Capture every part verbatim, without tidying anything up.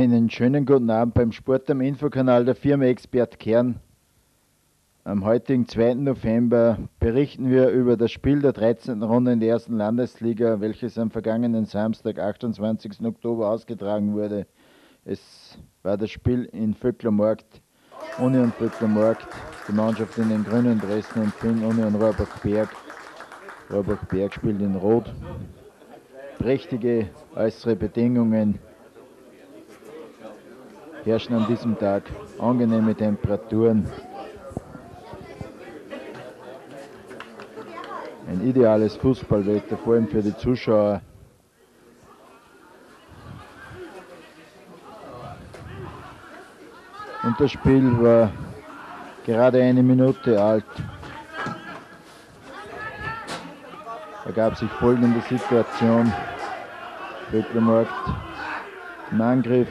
Einen schönen guten Abend beim Sport am Infokanal der Firma Expert Kern. Am heutigen zweiten November berichten wir über das Spiel der dreizehnten Runde in der ersten Landesliga, welches am vergangenen Samstag, achtundzwanzigsten Oktober, ausgetragen wurde. Es war das Spiel in Vöcklermarkt, Union Vöcklermarkt, die Mannschaft in den grünen Dressen empfing Union Rohrbach-Berg. Rohrbach-Berg spielt in Rot. Prächtige äußere Bedingungen herrschen an diesem Tag, angenehme Temperaturen. Ein ideales Fußballwetter, vor allem für die Zuschauer. Und das Spiel war gerade eine Minute alt. Da gab sich folgende Situation. Vöcklermarkt im Angriff.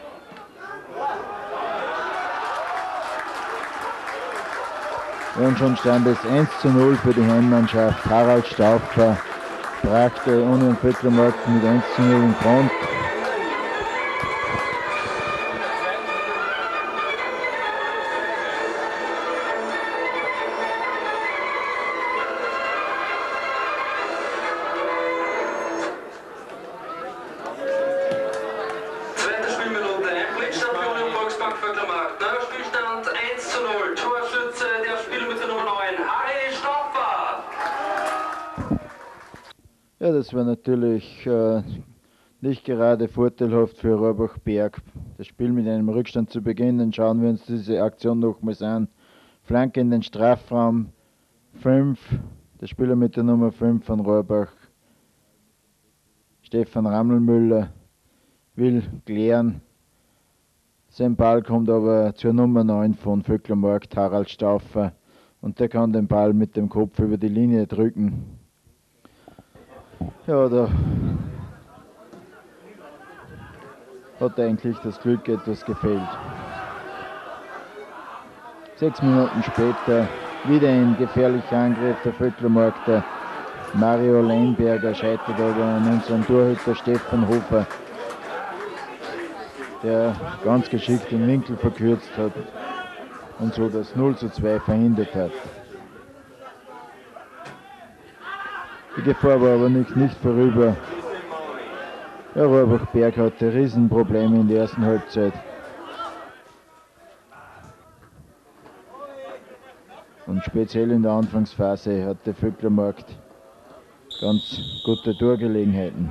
Und schon stand es eins zu null für die Heimmannschaft. Harald Stauffer brachte Union Vöcklermarkt mit eins zu null in Front. Zweite Spielminute, ein Blickstart für Union Volksbank Vöcklermarkt. Neuer Spielstand eins zu null. Torschütze der Spielminute Nummer neun, Harry Stauffer. Ja, das war natürlich äh, nicht gerade vorteilhaft für Rohrbach-Berg, das Spiel mit einem Rückstand zu beginnen. Schauen wir uns diese Aktion nochmals an. Flanke in den Strafraum, fünf, der Spieler mit der Nummer fünf von Rohrbach, Stefan Rammelmüller, will klären. Sein Ball kommt aber zur Nummer neun von Vöcklermarkt, Harald Stauffer, und der kann den Ball mit dem Kopf über die Linie drücken. Ja, da hat eigentlich das Glück etwas gefehlt. Sechs Minuten später wieder ein gefährlicher Angriff der Vöcklermarkter. Mario Leinberger scheitert aber an unserem Torhüter Stefan Hofer, der ganz geschickt den Winkel verkürzt hat und so das null zu zwei verhindert hat. Die Gefahr war aber nicht, nicht vorüber. Ja, Rohrbach-Berg hatte Riesenprobleme in der ersten Halbzeit. Und speziell in der Anfangsphase hatte Vöcklermarkt ganz gute Torgelegenheiten.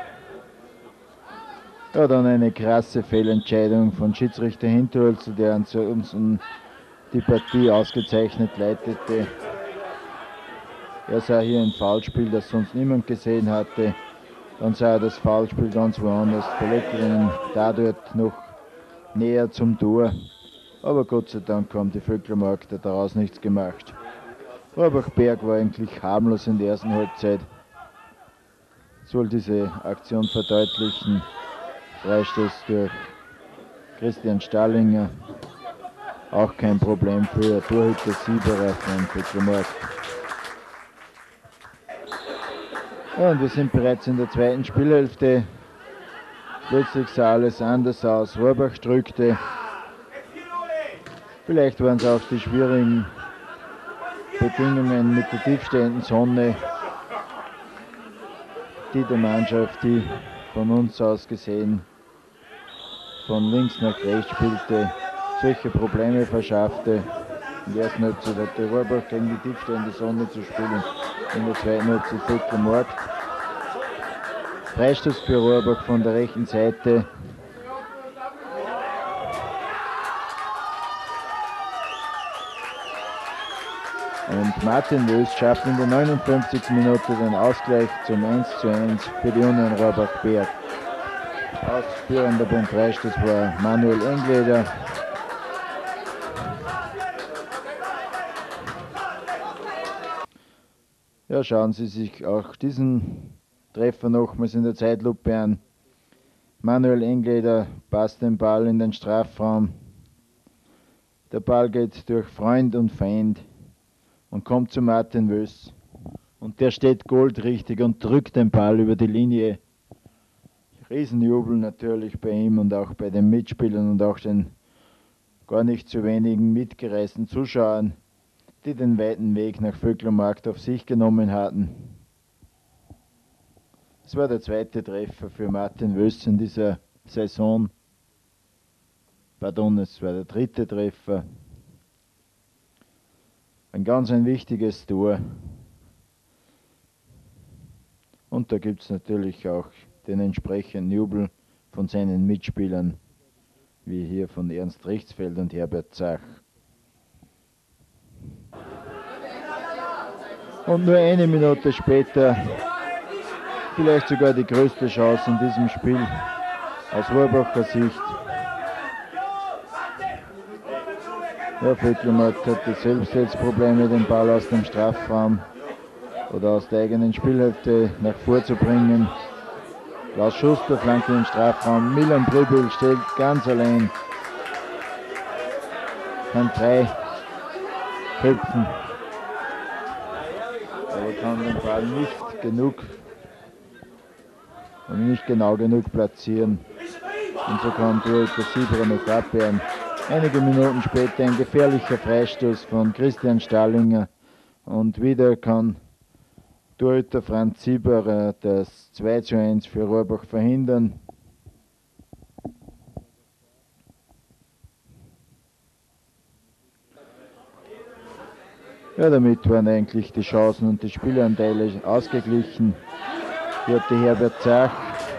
Ja, dann eine krasse Fehlentscheidung von Schiedsrichter Hinterholzer, der uns die Partie ausgezeichnet leitete. Er sah hier ein Foulspiel, das sonst niemand gesehen hatte. Dann sah er das Foulspiel ganz woanders, verlegte ihn dadurch noch näher zum Tor. Aber Gott sei Dank haben die Vöcklermarkter daraus nichts gemacht. Rohrbach-Berg war eigentlich harmlos in der ersten Halbzeit. Soll diese Aktion verdeutlichen. Freistoß durch Christian Stallinger. Auch kein Problem für Torhüter Sieberer von Vöcklermarkt. Ja, und wir sind bereits in der zweiten Spielhälfte. Plötzlich sah alles anders aus. Rohrbach drückte. Vielleicht waren es auch die schwierigen Bedingungen mit der tiefstehenden Sonne, die der Mannschaft, die von uns aus gesehen von links nach rechts spielte, solche Probleme verschaffte. In der ersten Halbzeit hatte Rohrbach gegen die tiefstehende Sonne zu spielen. In der zweiten Halbzeit Vöcklermarkt. Freistoß für Rohrbach von der rechten Seite. Und Martin Wös schafft in der neunundfünfzigsten Minute den Ausgleich zum eins zu eins für die Union Rohrbach-Berg. Ausführender beim Freistoß war Manuel Engleder. Ja, schauen Sie sich auch diesen Treffer nochmals in der Zeitlupe an. Manuel Engleder passt den Ball in den Strafraum. Der Ball geht durch Freund und Feind und kommt zu Martin Wös. Und der steht goldrichtig und drückt den Ball über die Linie Riesenjubel natürlich bei ihm und auch bei den Mitspielern und auch den gar nicht zu wenigen mitgereisten Zuschauern, die den weiten Weg nach Vöcklermarkt auf sich genommen hatten. Es war der zweite Treffer für Martin Wöss in dieser Saison. Pardon, es war der dritte Treffer. Ein ganz ein wichtiges Tor. Und da gibt es natürlich auch den entsprechenden Jubel von seinen Mitspielern, wie hier von Ernst Richtsfeld und Herbert Zach. Und nur eine Minute später, vielleicht sogar die größte Chance in diesem Spiel aus Rohrbacher Sicht. Ja, Vöcklermarkt hatte selbst jetzt Probleme, den Ball aus dem Strafraum oder aus der eigenen Spielhälfte nach vorzubringen. Klaus Schuster flankt in den Strafraum, Milan Brübel steht ganz allein, kann drei köpfen, aber kann den Ball nicht genug und nicht genau genug platzieren. Und so kann Torhüter Sieberer noch abwehren. Einige Minuten später ein gefährlicher Freistoß von Christian Stallinger und wieder kann Torhüter Franz Sieberer das zwei zu eins für Rohrbach verhindern. Ja, damit waren eigentlich die Chancen und die Spielanteile ausgeglichen. Hier hatte Herbert Zach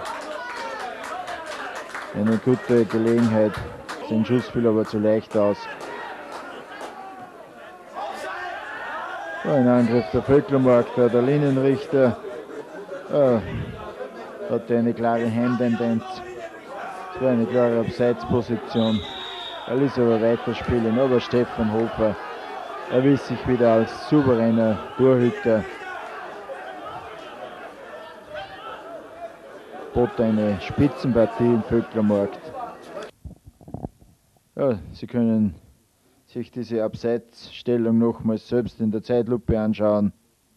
eine gute Gelegenheit. Sein Schuss fiel aber zu leicht aus. So, ein Angriff der Vöcklermarkter, der Linienrichter oh, hatte eine klare Heimtendenz. Es war eine klare Abseitsposition. Er ließ aber weiterspielen, aber Stefan Hofer erwies sich wieder als souveräner Torhüter. Bot eine Spitzenpartie im Vöcklermarkt. Ja, Sie können sich diese Abseitsstellung nochmals selbst in der Zeitlupe anschauen.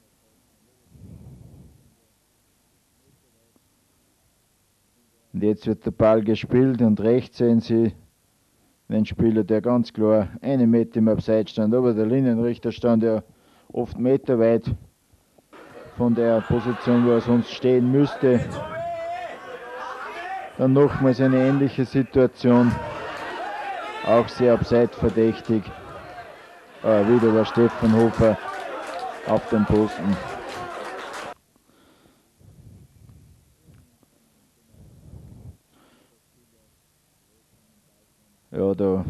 Und jetzt wird der Ball gespielt und rechts sehen Sie einen Spieler, der ganz klar einen Meter im Abseits stand, aber der Linienrichter stand ja oft meterweit von der Position, wo er sonst stehen müsste. Dann nochmals eine ähnliche Situation. Auch sehr abseitsverdächtig. Aber wieder war Stefan Hofer auf dem Posten. Ja, da.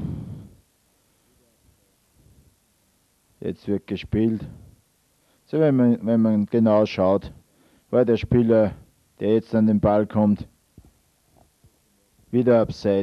Jetzt wird gespielt. So, wenn man, wenn man genau schaut, war der Spieler, der jetzt an den Ball kommt, wieder abseits.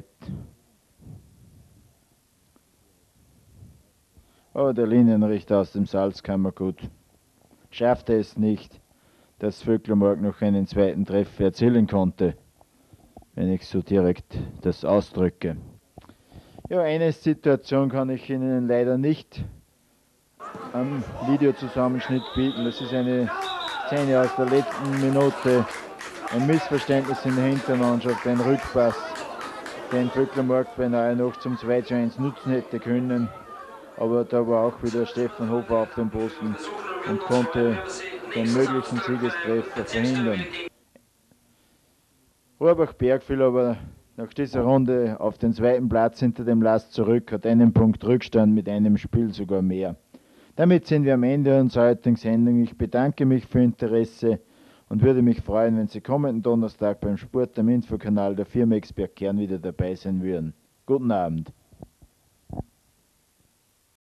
Aber der Linienrichter aus dem Salzkammergut schaffte es nicht, dass Vöcklermarkt noch einen zweiten Treffer erzielen konnte, wenn ich so direkt das ausdrücke. Ja, eine Situation kann ich Ihnen leider nicht am Videozusammenschnitt bieten. Das ist eine Szene aus der letzten Minute, ein Missverständnis in der Hintermannschaft, ein Rückpass, den Vöcklermarkt beinahe noch zum zwei zu eins nutzen hätte können. Aber da war auch wieder Stefan Hofer auf dem Posten und konnte den möglichen Siegestreffer verhindern. Rohrbach-Berg fiel aber nach dieser Runde auf den zweiten Platz hinter dem Last zurück, hat einen Punkt Rückstand, mit einem Spiel sogar mehr. Damit sind wir am Ende unserer heutigen Sendung. Ich bedanke mich für Ihr Interesse und würde mich freuen, wenn Sie kommenden Donnerstag beim Sport am Infokanal der Firma Expert Kern wieder dabei sein würden. Guten Abend.